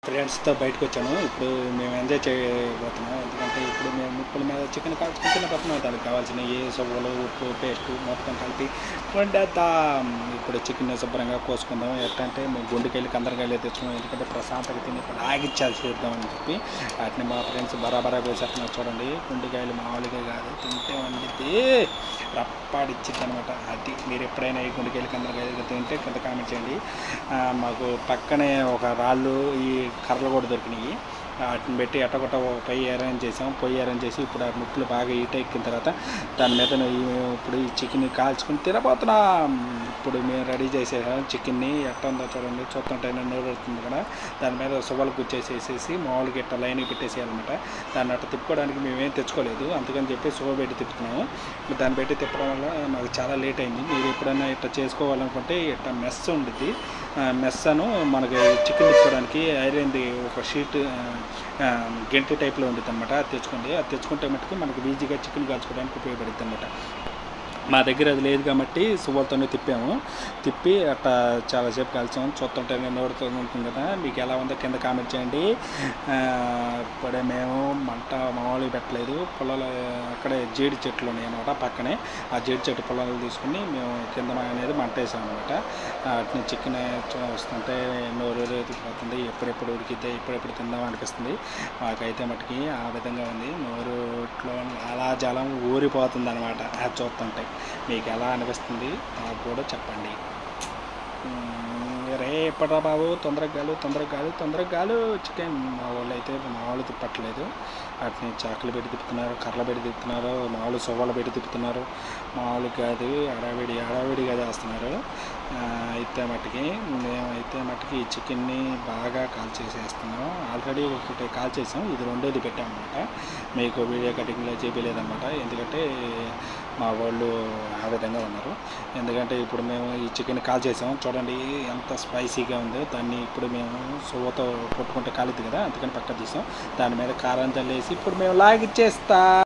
ఫ్రెండ్స్తో బయటకు వచ్చాను. ఇప్పుడు మేము ఎంజాయ్ చేయబోతున్నాం. ఎందుకంటే ఇప్పుడు మేము ముక్కల మీద చికెన్ కాల్చుకుని తినబోతున్నాం. దానికి కావాల్సిన ఏ సవ్వలు, ఉప్పు, పేస్టు మొత్తం కలిపి వండేద్దాం. ఇప్పుడు చికెన్ శుభ్రంగా కోసుకుందాం. ఎట్లంటే మేము గుండెకాయలు కందరకాయలు తెచ్చుకున్నాం. ఎందుకంటే ప్రశాంతంగా తిని ఇక్కడ ఆగిచ్చాల్సి చేద్దామని చెప్పి వాటిని మా ఫ్రెండ్స్ బరాబరా వేసేస్తున్నారు. చూడండి, గుండెకాయలు మామూలుగా కాదు, తింటే వండితే రప్పాడిచ్చిద్ది అనమాట. అది మీరు ఎప్పుడైనా ఈ గుండెకాయలు కందరకాయలు తింటే కింద కామెంట్ చేయండి. మాకు పక్కనే ఒక రాళ్ళు ఈ కర్రలు కూడా దొరికినాయి. వాటిని పెట్టి ఎట్టగొట్ట పొయ్యి అరేంజ్ చేసాం. పొయ్యి అరేంజ్ చేసి ఇప్పుడు ఆ ముక్కలు బాగా హీట్ ఎక్కిన తర్వాత దాని మీద ఇప్పుడు ఈ చికెన్ కాల్చుకుని తినబోతున్నాం. ఇప్పుడు మేము రెడీ చేసేసాం చికెన్ని. ఎట్ట ఉందో చూడండి, చూస్తుంటే నోరు వస్తుంది కదా. దాని మీద సువ్వలు గుచ్చేసేసి మామూలుగా ఇట్ట లైన్కి పెట్టేసేయాలన్నమాట. దాన్ని అట్ట తిప్పుకోవడానికి మేమేం తెచ్చుకోలేదు, అందుకని చెప్పి సువ్వ పెట్టి తిప్పుతున్నాము. దాన్ని పెట్టి తిప్పడం వల్ల మాకు చాలా లేట్ అయింది. మీరు ఎప్పుడైనా ఇట్లా చేసుకోవాలనుకుంటే ఇట్లా మెస్ ఉండిద్ది. మెస్ అను మనకి చికెన్ తిప్పుకోవడానికి ఐరన్ది ఒక షీట్ గెంటి టైప్లో ఉంటుంది అనమాట. అది తెచ్చుకోండి. అది తెచ్చుకుంటే మటుకు మనకు ఈజీగా చికెన్ కాల్చుకోవడానికి ఉపయోగపడుతుంది అనమాట. మా దగ్గర అది లేదు కాబట్టి సువ్వలతోనే తిప్పి అట్లా చాలాసేపు కాల్చాము. చూస్తుంటే నోరుతో ఉంటుంది కదా. మీకు ఎలా ఉందో కింద కామెంట్ చేయండి. ఇప్పుడే మేము మంట మామూలుగా పెట్టలేదు. పొలాలు అక్కడే జీడి చెట్లు ఉన్నాయి అనమాట పక్కనే. ఆ జీడి చెట్టు పొలాలు తీసుకుని మేము కింద అనేది మంట వేసాం అనమాట. వాటిని చికెన్ వస్తుంటే నోరు తిప్పిపోతుంది. ఎప్పుడెప్పుడు ఉడికితే ఎప్పుడెప్పుడు తిందాం అనిపిస్తుంది. మాకైతే మటుకి ఆ విధంగా ఉంది. నోరుట్లో అలా జలం ఊరిపోతుంది అనమాట. అది చూస్తుంటే మీకు ఎలా అనిపిస్తుంది నాకు కూడా చెప్పండి. రేపట్రా బాబు, తొందరగా గాలు చికెన్. మా వాళ్ళు అయితే మామూలు తిప్పట్లేదు. వాటిని చాకులు పెట్టి తిప్పుతున్నారు, కర్రలు పెట్టి తిప్పుతున్నారు, మామూలు సువ్వలు పెట్టి తిప్పుతున్నారు. మామూలు కాదు, హడావిడిగా చేస్తున్నారు. మేమైతే మట్టుకి ఈ చికెన్ని బాగా కాల్చేసేస్తున్నాం. ఆల్రెడీ ఒకటి కాల్చేసాం, ఇది రెండోది పెట్టామన్నమాట. మీకు వీడియో కటింగ్లో చూపించలేదన్నమాట. ఎందుకంటే మా వాళ్ళు ఆ విధంగా ఉన్నారు. ఎందుకంటే ఇప్పుడు మేము ఈ చికెన్ కాల్చేసాం. చూడండి ఎంత స్పైసీగా ఉందో. దాన్ని ఇప్పుడు మేము సువ్వతో కొట్టుకుంటే కాలిద్ది కదా, అందుకని పక్కన తీసాం. దాని మీద కారం చల్లేసి ఇప్పుడు మేము లాగిచ్చేస్తా.